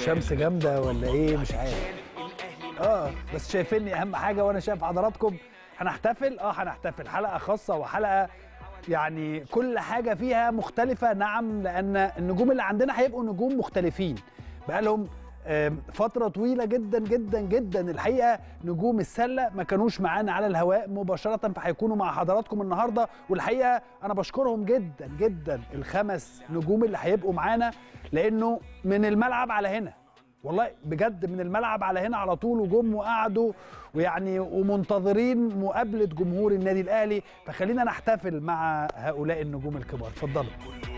الشمس جامده ولا ايه مش عارف. بس شايفيني اهم حاجه وانا شايف حضراتكم. هنحتفل هنحتفل حلقه خاصه وحلقه يعني كل حاجه فيها مختلفه. نعم، لان النجوم اللي عندنا هيبقوا نجوم مختلفين بقالهم فتره طويله جدا جدا جدا. الحقيقه نجوم السله ما كانوش معانا على الهواء مباشره، فهيكونوا مع حضراتكم النهارده. والحقيقه انا بشكرهم جدا جدا الخمس نجوم اللي هيبقوا معانا، لانه من الملعب على هنا، والله بجد من الملعب على هنا على طول، وجم وقعدوا ويعني ومنتظرين مقابله جمهور النادي الاهلي. فخلينا نحتفل مع هؤلاء النجوم الكبار. اتفضلوا.